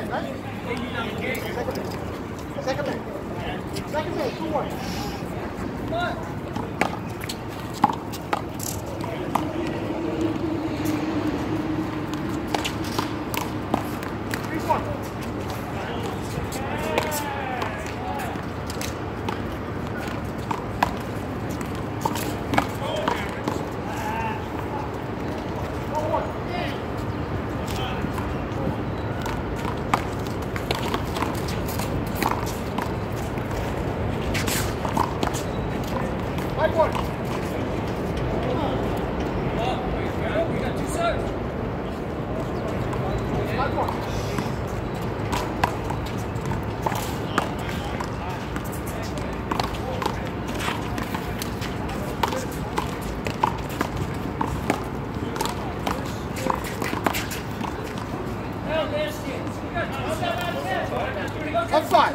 That's fine.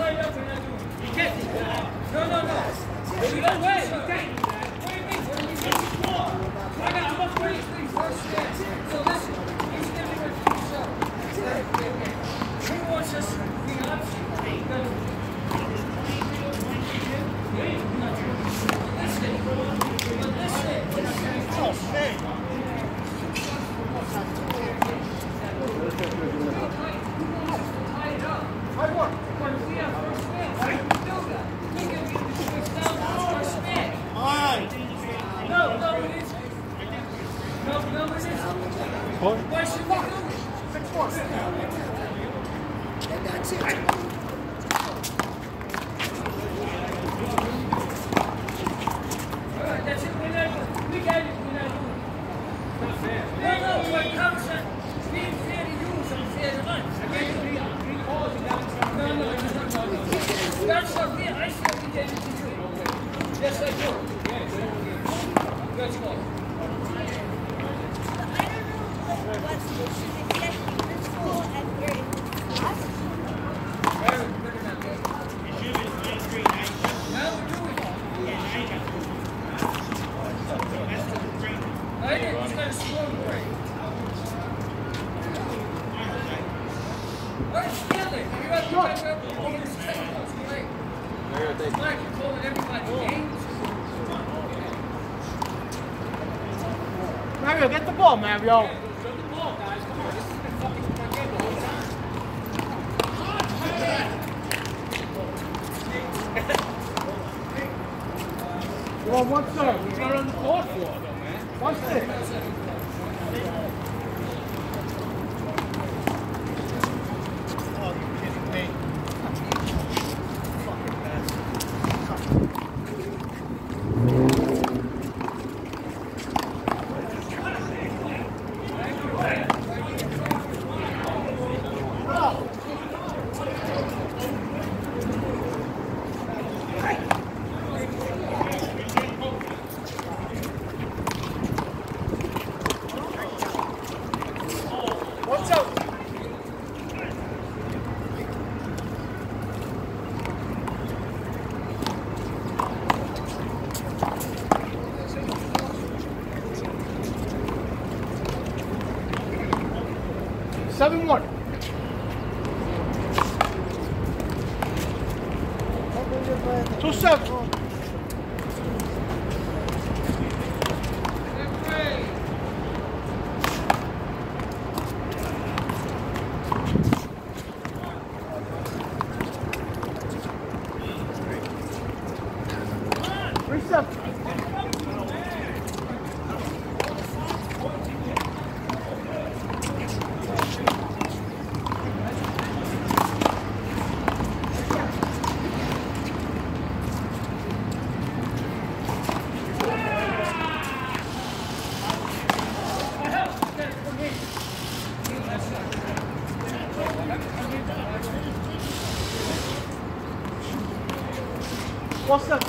Mario, get the ball, Mario. You want one serve? He's not on the court for it, man. One stick. Oh, you're kidding me. Fucking bastard. Seven one. Two seven. Three seven. What's that?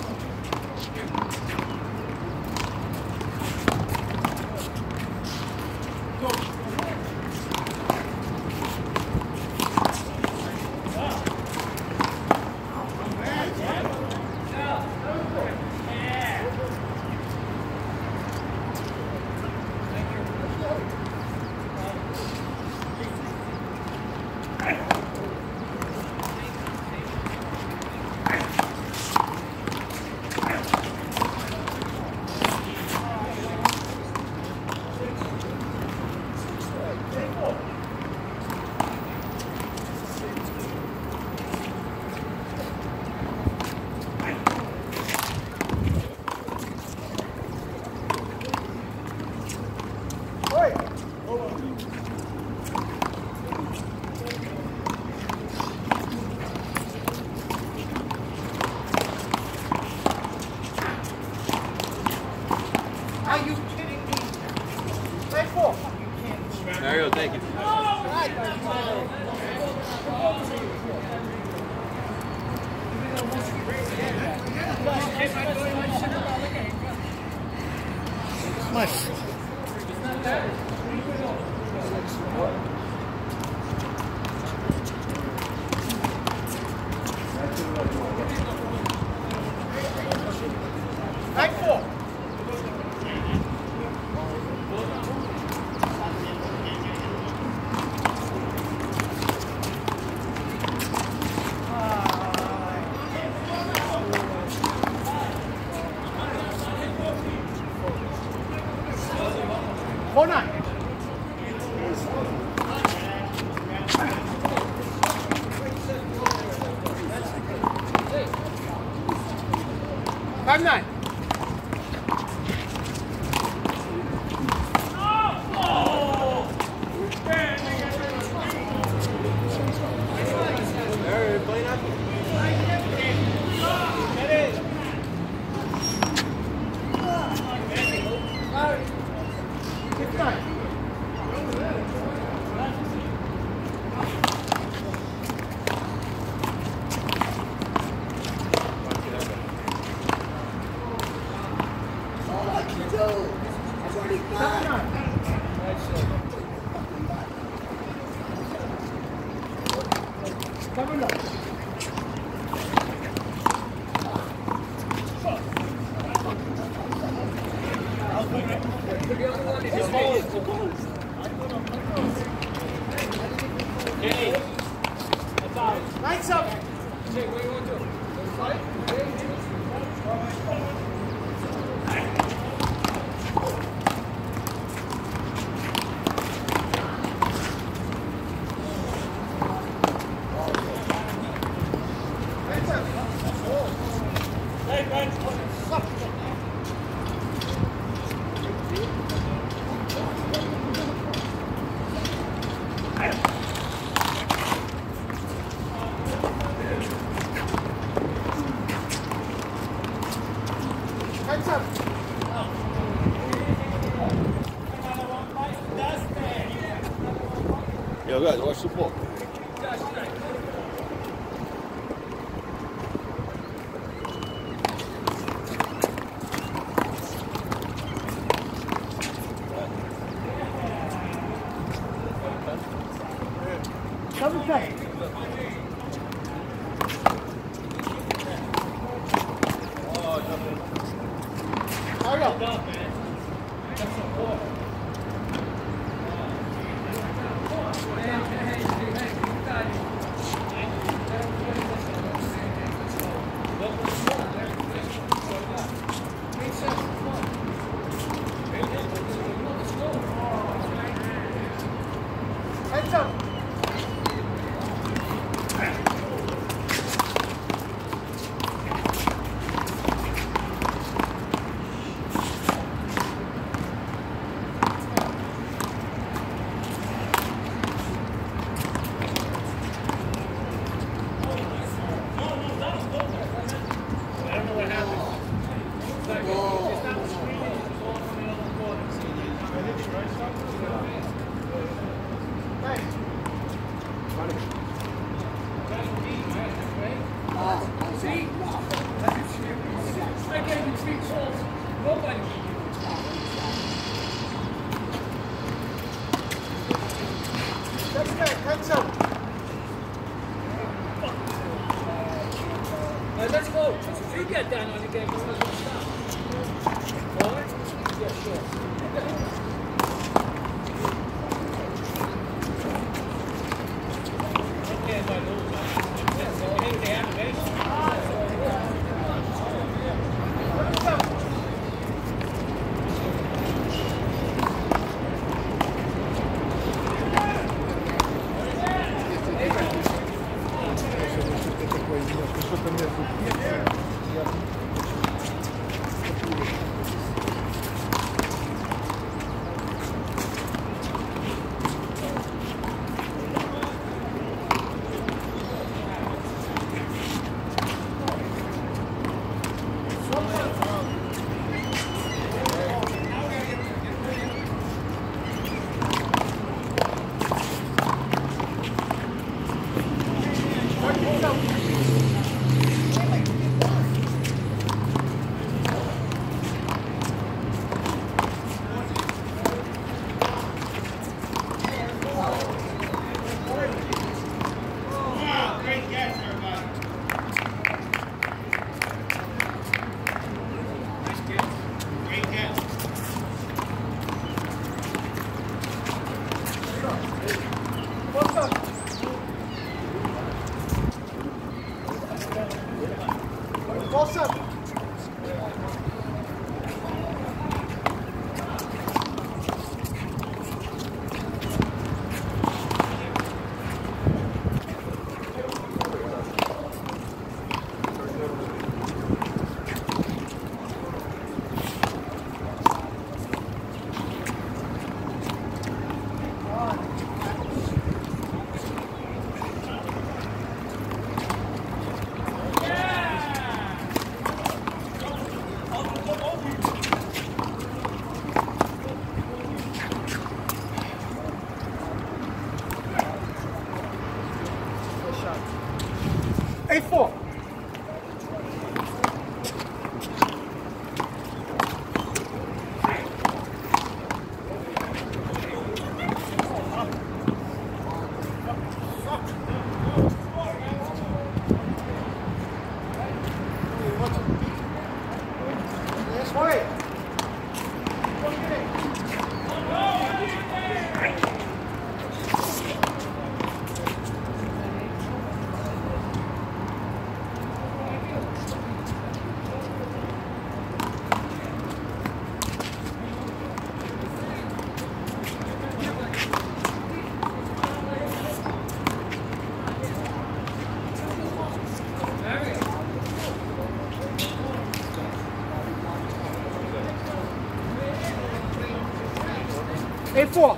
Nice. Back 4. Corner. Five 9. Lights up. Hands up. Yo, guys, watch the ball. Double play. Hurry up. Hands up. Hands up. Let's go. You get down on the game. All right? Yeah, sure. 8-4. Eight four.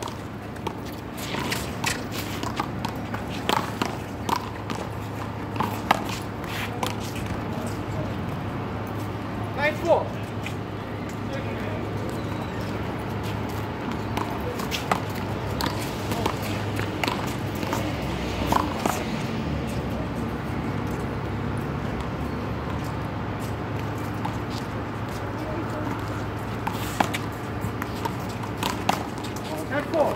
Nine four. Ten four.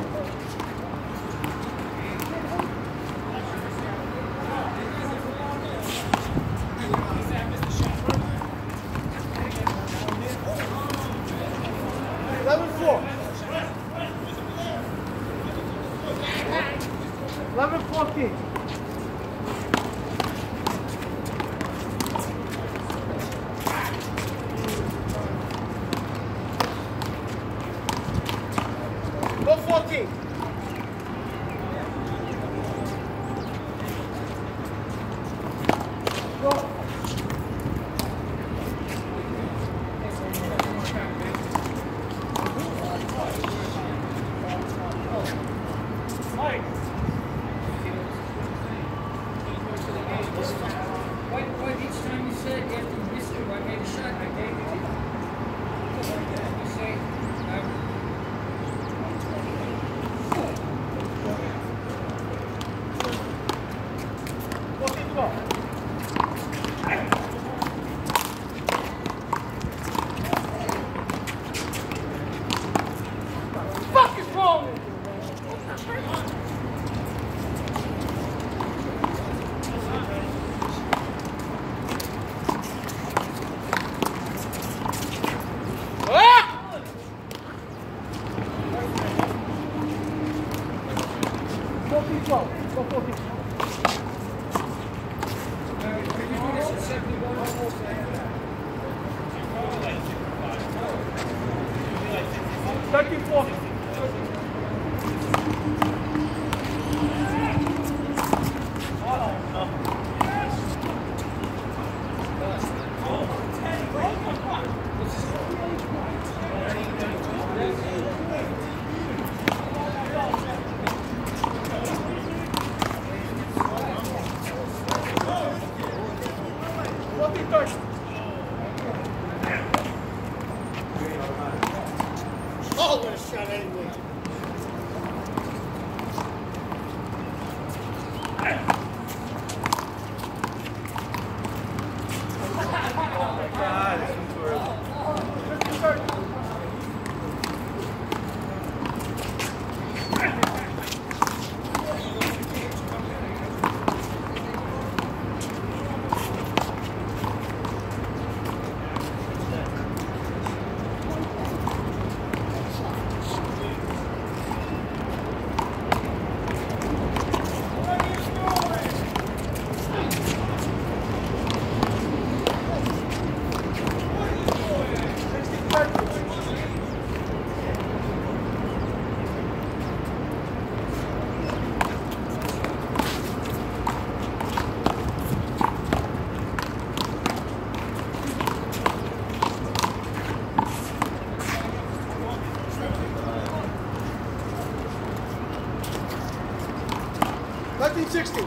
11-4. 11-14. Go 14. Go. Why each time you said after you missed it, I made a shot, I gave it to you. You say, Fuck is wrong? Go 14. Go 14. can you do this at 71? 13-14. Oh, what a shot anyway. God, this one's horrible. 15-13. Nineteen 16.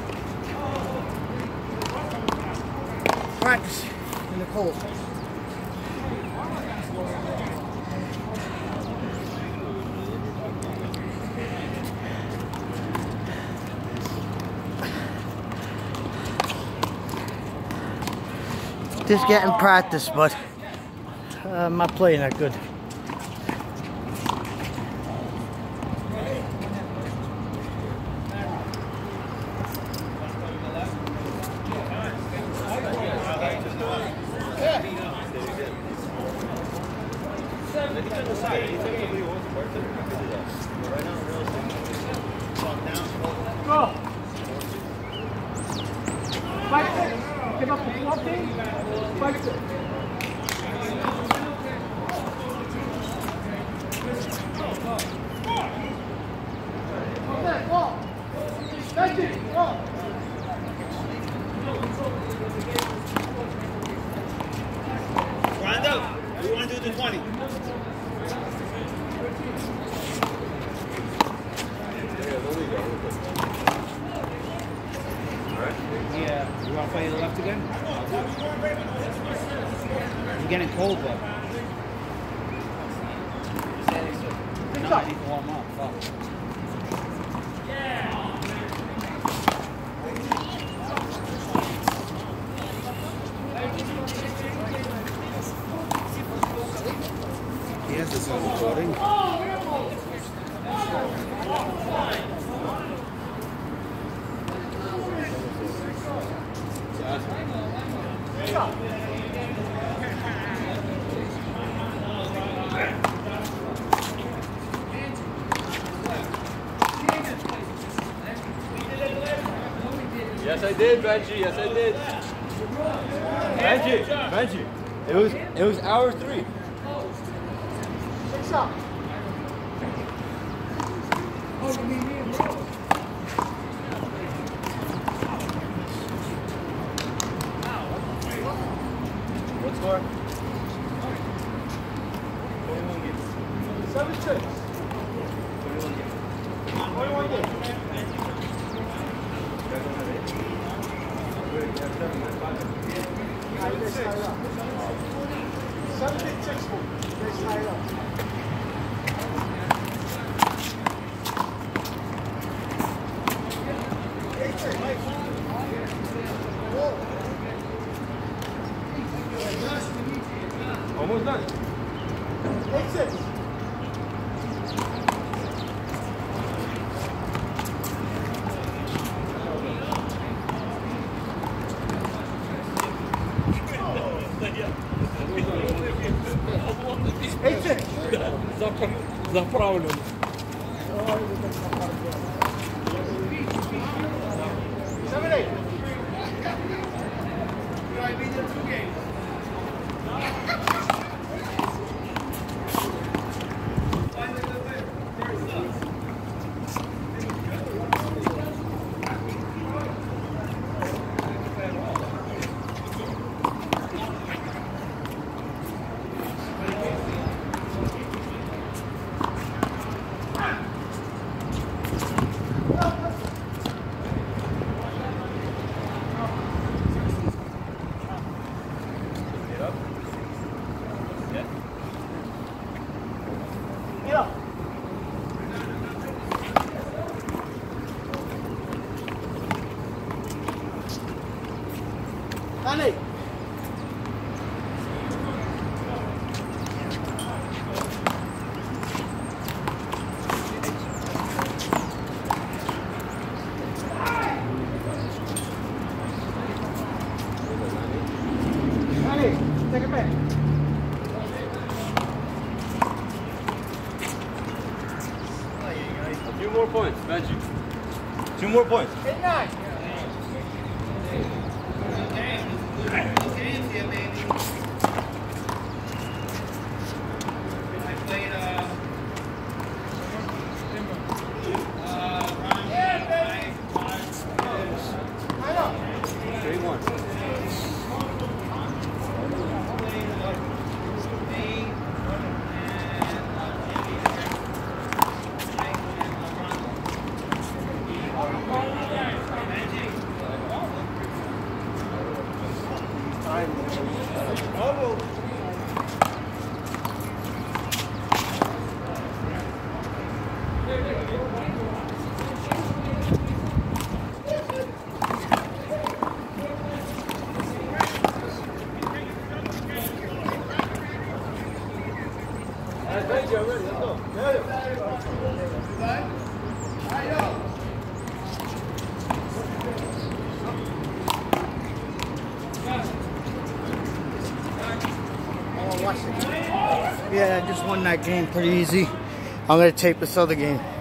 Practice in the cold. Just getting practice, but my play not good. Go! Fight it! Give up the 14. Fight it! Okay, go! That's it! Go! Grind up. We want to do the 20. Yeah, you want to play the left again? I'm getting cold though. No, I need to warm up. Fuck. He has this on recording. Yes, I did, Benji. Yes, I did. Benji. It was hour 3. 6 up. What score? 7-6. 21 games. They tied up. 7-6 for they tied up. Almost done. 8-6. Заправлен. Honey. Honey, take it back. A few more points, Benji. 2 more points. 8-9. Thank you, I'm ready. Let's go. Yeah, I just won that game pretty easy. I'm gonna tape this other game.